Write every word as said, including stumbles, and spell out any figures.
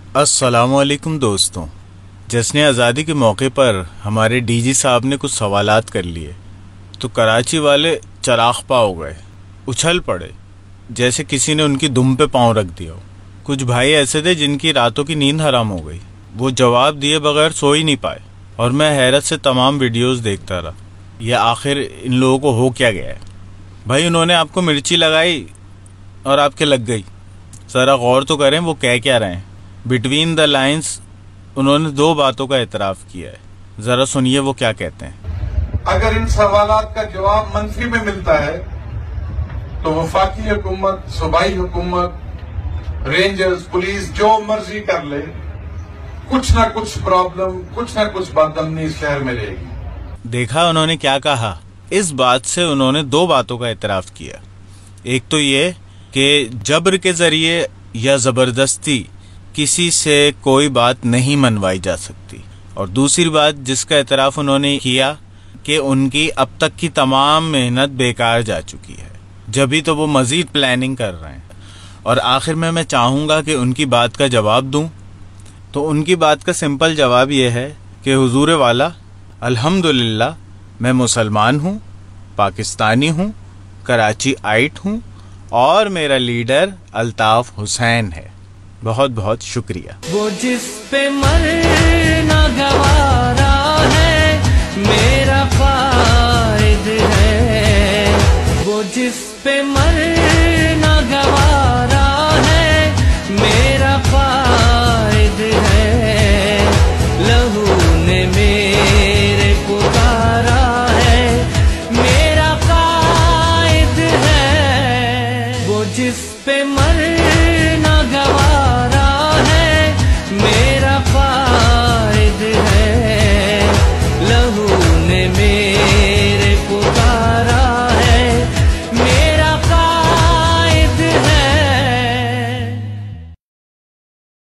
السلام علیکم دوستوں، جشن آزادی کے موقع پر ہمارے ڈی جی صاحب نے کچھ سوالات کر لیے تو کراچی والے چراغ پا ہو گئے، اچھل پڑے جیسے کسی نے ان کی دم پہ پاؤں رکھ دیا ہو۔ کچھ بھائی ایسے تھے جن کی راتوں کی نیند حرام ہو گئی، وہ جواب دیے بغیر سو ہی نہیں پائے، اور میں حیرت سے تمام ویڈیوز دیکھتا رہا، یہ آخر ان لوگوں کو ہو کیا گیا ہے؟ بھائی انہوں نے آپ کو مرچی لگائی اور آپ کے لگ گئی، ذرا غور تو کریں وہ کہہ کیا رہے ہیں۔ بٹوین دا لائنز انہوں نے دو باتوں کا اعتراف کیا ہے، ذرا سنیے وہ کیا کہتے ہیں۔ اگر ان سوالات کا جواب منفی میں ملتا ہے تو وفاقی حکومت، صوبائی حکومت، رینجرز، پولیس جو مرضی کر لے، کچھ نہ کچھ پرابلم، کچھ نہ کچھ بدامنی اس شہر میں رہے گی۔ دیکھا انہوں نے کیا کہا؟ اس بات سے انہوں نے دو باتوں کا اعتراف کیا، ایک تو یہ کہ جبر کے ذریعے یا زبردستی کسی سے کوئی بات نہیں منوائی جا سکتی، اور دوسری بات جس کا اعتراف انہوں نے کیا کہ ان کی اب تک کی تمام محنت بیکار جا چکی ہے، جبھی تو وہ مزید پلاننگ کر رہے ہیں۔ اور آخر میں میں چاہوں گا کہ ان کی بات کا جواب دوں، تو ان کی بات کا سمپل جواب یہ ہے کہ حضور والا الحمدللہ میں مسلمان ہوں، پاکستانی ہوں، کراچی آئٹ ہوں، اور میرا لیڈر الطاف حسین ہے۔ بہت بہت شکریہ۔ وہ جس پہ مرنا گوارا ہے میرا قائد ہے، وہ جس پہ مر